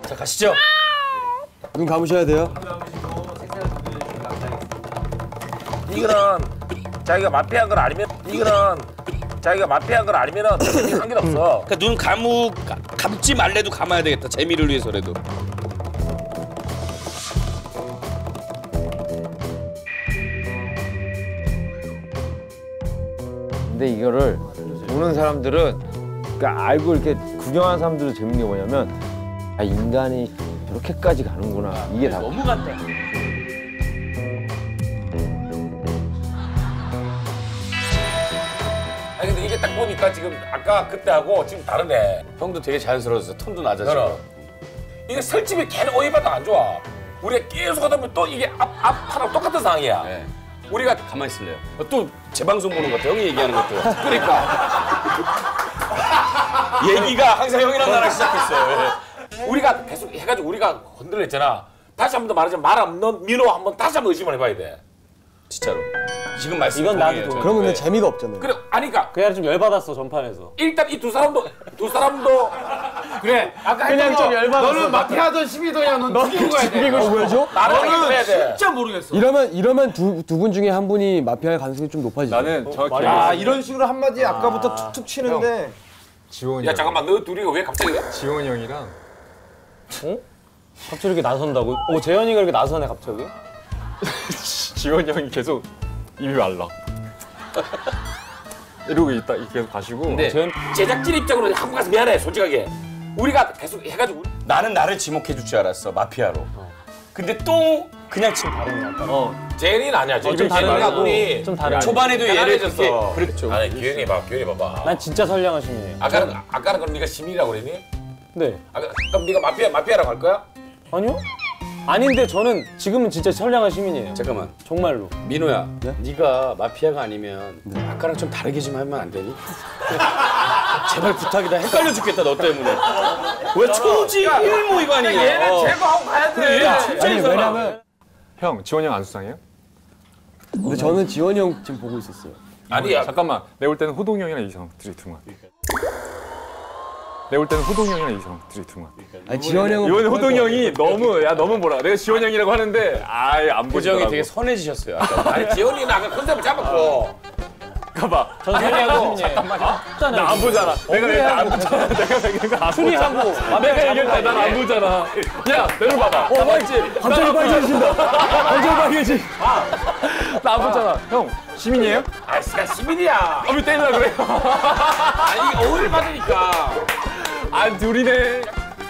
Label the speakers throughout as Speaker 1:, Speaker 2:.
Speaker 1: 자, 가시죠.
Speaker 2: 눈 감으셔야 돼요.
Speaker 3: 이거는 자기가 마피아인 걸 아니면 한 게 없어.
Speaker 1: 그러니까 눈 감지 말래도 감아야 되겠다. 재미를 위해서라도.
Speaker 4: 근데 이거를 보는 사람들은 그러니까 알고 이렇게 구경하는 사람들도 재밌는 게 뭐냐면 아 인간이 이렇게까지 가는구나 이게 다
Speaker 1: 너무 간다.
Speaker 3: 아니 근데 이게 딱 보니까 지금 아까 그때하고 지금 다르네.
Speaker 1: 형도 되게 자연스러워졌어. 톤도 낮아지고.
Speaker 3: 이게 설집이 걔는 오해받아 안 좋아. 우리가 계속 하다 보면 또 이게 앞하랑 똑같은 상황이야.
Speaker 1: 네.
Speaker 3: 우리가
Speaker 1: 가만히 있을래요. 또 재방송 보는 것 같아. 형이 얘기하는 것도.
Speaker 3: 그러니까
Speaker 1: 얘기가 항상 형이랑 나랑 시작했어요.
Speaker 3: 우리가 계속 해가지고 우리가 흔들렸잖아. 다시 한 번 더 말하자면 말 없는 민호 한번 다시 한번 의심을 해봐야 돼.
Speaker 1: 진짜로. 지금 말씀
Speaker 5: 이건 나도
Speaker 1: 동의해요,
Speaker 2: 그러면
Speaker 1: 저는.
Speaker 2: 재미가 없잖아요.
Speaker 3: 그래, 아니까
Speaker 5: 그냥 좀 열받았어 전판에서.
Speaker 3: 일단 이 두 사람도
Speaker 6: 그래. 아까
Speaker 5: 그냥 좀 열받았어.
Speaker 6: 너는 마피아든 시비도냐 넌 죽이고 가야 돼.
Speaker 2: 왜죠?
Speaker 3: 나를 해야 돼.
Speaker 6: 진짜 모르겠어.
Speaker 2: 이러면 두 분 중에 한 분이 마피아의 가능성이 좀 높아지죠.
Speaker 4: 나는 정확히
Speaker 6: 아 이런 식으로 한마디 아까부터 툭툭 치는데
Speaker 4: 지원이
Speaker 3: 야 잠깐만 너 둘이 왜 갑자기
Speaker 4: 지원이 형이랑
Speaker 5: 갑자기 이렇게 나선다고? 재현이가 이렇게 나서네 갑자기?
Speaker 4: 지원이 형이 계속 입이 말라 이러고 있다 계속 가시고
Speaker 1: 근데
Speaker 3: 제작진 입장으로 한국 가서 미안해 솔직하게 우리가 계속 해가지고
Speaker 1: 나는 나를 지목해 줄 줄 알았어. 마피아로. 근데 또 그냥 지금 다른 거 같다.
Speaker 3: 제인이는 아니야.
Speaker 5: 좀 다르고
Speaker 3: 분이
Speaker 5: 좀 다르고.
Speaker 1: 초반에도 얘를 그렇게
Speaker 3: 편안해졌어.
Speaker 1: 그랬죠.
Speaker 3: 아니 기현이 봐봐.
Speaker 5: 난 진짜 선량한 시민이에요.
Speaker 3: 아까는 그럼 네가 시민이라고 그랬니?
Speaker 5: 네.
Speaker 3: 그럼 네가 마피아라고 할 거야?
Speaker 5: 아니요? 아닌데 저는 지금은 진짜 선량한 시민이에요.
Speaker 1: 잠깐만.
Speaker 5: 정말로.
Speaker 1: 민호야, 네가 마피아가 아니면 아까랑 좀 다르게 좀 하면 안 되니? 제발 부탁이다. 헷갈려 죽겠다 너 때문에. 왜 초지 일모이관이야?
Speaker 3: 얘는 제거하고 가야 돼.
Speaker 1: 얘는 진짜
Speaker 2: 아니
Speaker 1: 이상하다.
Speaker 2: 왜냐면
Speaker 4: 형 지원이 형 안 수상해요?
Speaker 2: 근데 저는 지원이 형 지금 보고 있었어요.
Speaker 3: 아니야.
Speaker 4: 잠깐만 내가 볼 때는 호동이 형이랑 이성 둘이 두는 것 같아 내가 볼 때는 호동이 형이랑 이성 둘이 두는 것 같아
Speaker 2: 아니 지원이 형은
Speaker 4: 이번에 호동이 형이 너무 뭐라 내가 지원이 형이라고 하는데 아예 안 보이더라고
Speaker 1: 표정이 되게 선해지셨어요. 아까.
Speaker 3: 아니 지현이는 아까 컨셉을 잡았고.
Speaker 4: 가봐
Speaker 5: 전 선량한 시민이에요.
Speaker 4: 나 안 보잖아 내가 안 보잖아 내가
Speaker 5: 추리하고
Speaker 4: 내가 얘기할 때 난 안 보잖아 야 내려봐봐
Speaker 2: 갑자기 빨개진다. 갑자기 빨개지.
Speaker 4: 나 안 보잖아 형 시민이에요?
Speaker 3: 아, 나 시민이야.
Speaker 4: 왜 때리려 그래?
Speaker 3: 아니 이게 오해를 받으니까.
Speaker 4: 아 둘이네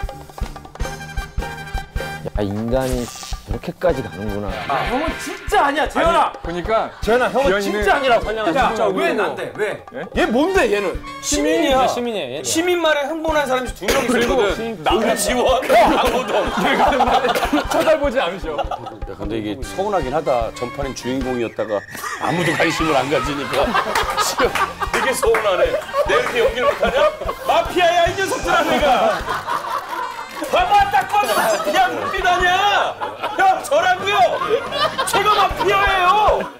Speaker 4: 야 인간이 이렇게까지 가는구나
Speaker 6: 형은 진짜 아니야 재현아.
Speaker 4: 그러니까
Speaker 6: 재현아 형은
Speaker 4: 지현이는-
Speaker 6: 진짜 아니라고 선량한
Speaker 5: 야,
Speaker 6: 진짜
Speaker 5: 왜
Speaker 6: 난데 왜?
Speaker 4: 얘 뭔데 얘는?
Speaker 1: 시민이야.
Speaker 5: 시민이에요. 얘는.
Speaker 1: 시민 말에 흥분한 사람이 두 명 있었거든. 나는 지원, 강호동.
Speaker 4: 쳐다보지 않으셔
Speaker 1: 야, 근데 이게 서운하긴 하다. 전판엔 주인공이었다가 아무도 관심을 안 가지니까 지금 되게 서운하네. 내가 이렇게 연기를 못하냐? 마피아야 이 녀석들아 내가. 봐봐 딱 봐도 그냥 눈빛 아니야. 형 저라고요. 제가 마피아예요.